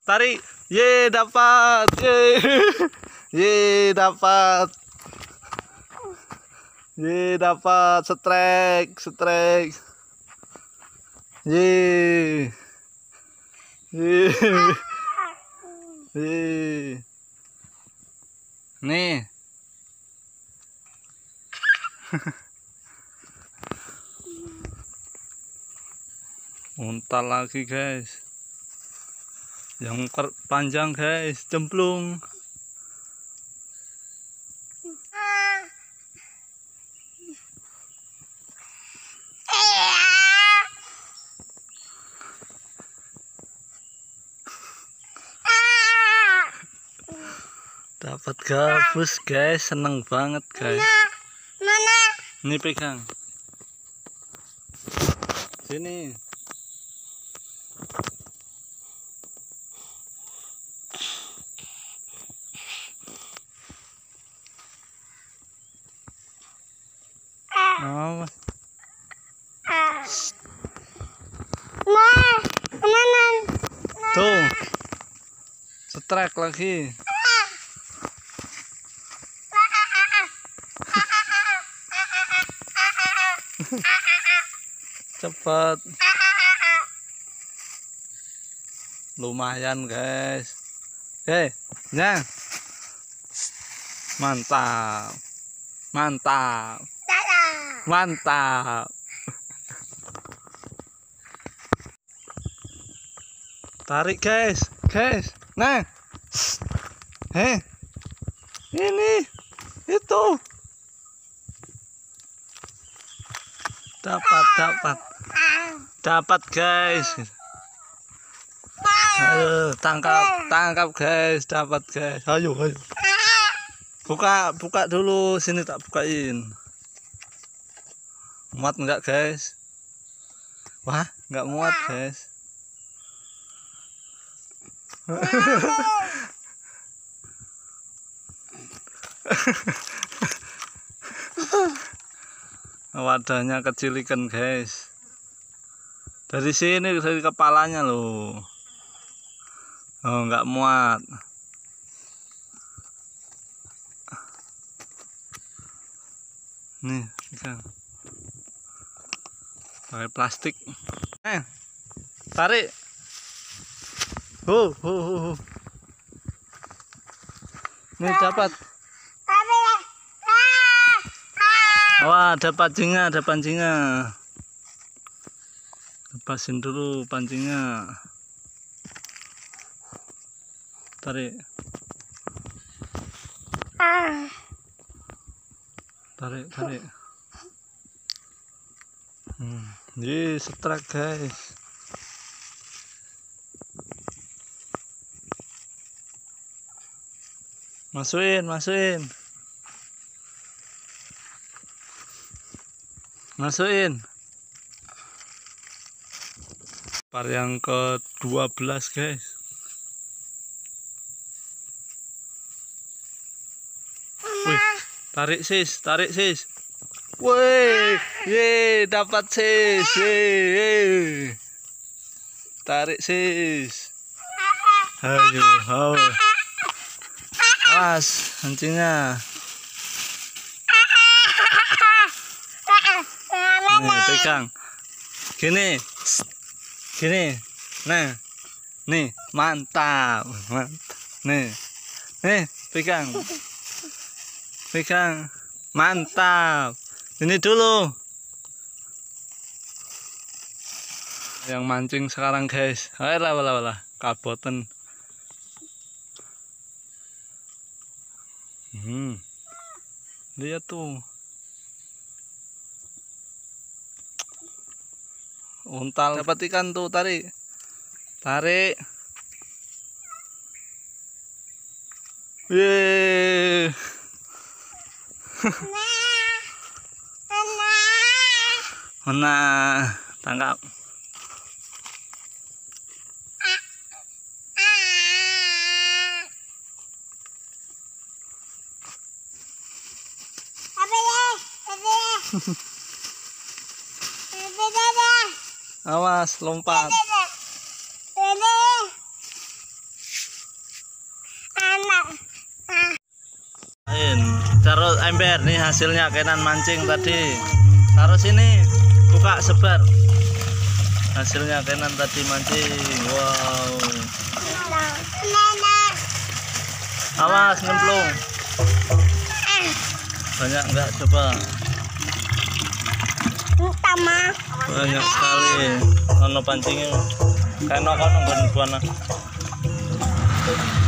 tarik. Ye, dapat. Ye. Ye, dapat. Ye, dapat. Strike. Ye. Ye. Ye. Nih. Untal lagi, guys. Yang panjang, guys, cemplung. Dapat gabus, guys, seneng banget, guys. Mana? Ini pegang. Sini. Oh. Mana? Tuh. Strike lagi. Cepat. Lumayan, guys. Oke, nah. Mantap. Tarik, guys. Nah. Ini itu. Dapat, guys. Ayo, tangkap, guys. Dapat, guys. Ayo. Buka dulu, sini tak bukain. Muat enggak, guys? Wah, enggak muat, guys. Wadahnya kecil ikan, guys. Dari sini, dari kepalanya loh. Oh, enggak muat. Nih, ikan. Pakai plastik. Tarik. Nih, dapat. Wah, ada pancingnya. Lepasin dulu pancingnya. Tarik. Ini strike, guys. Masukin. Par yang ke-12, guys. Wih, tarik sis. Wih, ye, dapat sis. Ye. Tarik sis. Ayo. Awas hancingnya. Nih, pegang. Gini. Nah. Nih, mantap. Nih, pegang. Mantap. Ini dulu. Yang mancing sekarang, guys. Alah. Kaboten. Lihat tuh. Untal dapat ikan tuh, tarik. Yeay. Nah, tangkap. Awas, lompat. Taruh ember nih hasilnya Kenan mancing tadi. Taruh sini, buka sebar. Hasilnya Kenan tadi mancing. Wow. Awas nyemplung. Banyak enggak coba? Banyak sekali. Ono pancingnya. Kena kono buana.